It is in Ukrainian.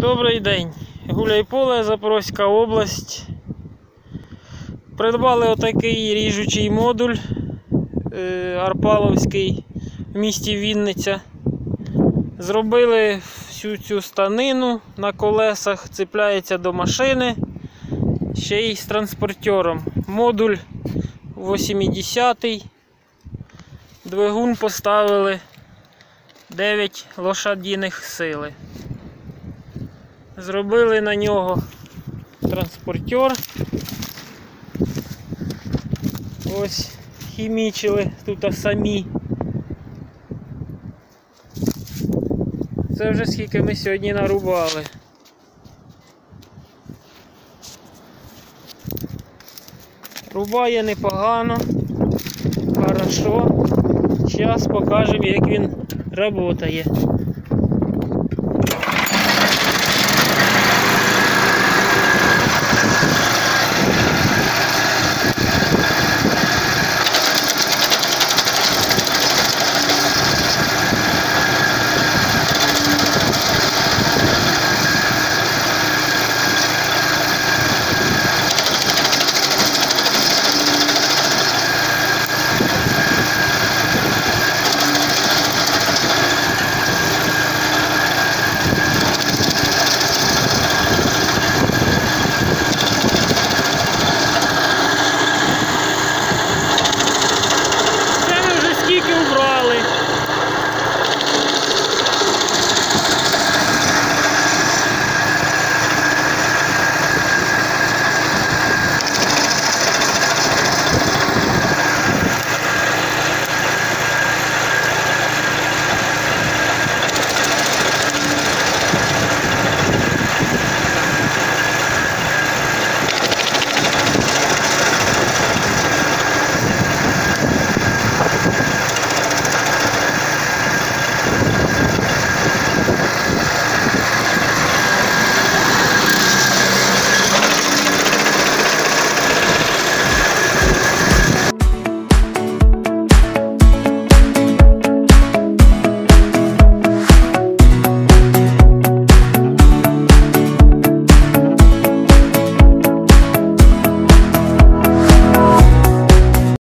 Добрий день, Гуляйполе, Запорізька область. Придбали отакий ріжучий модуль Арпаловський в місті Вінниця. Зробили всю цю станину на колесах, цепляється до машини, ще й з транспортером. Модуль 80-й. Двигун поставили 9 лошадиних сили. Зробили на нього транспортер. Ось хімічили тут самі. Це вже скільки ми сьогодні нарубали. Рубає непогано, хорошо. Зараз покажемо, як він працює.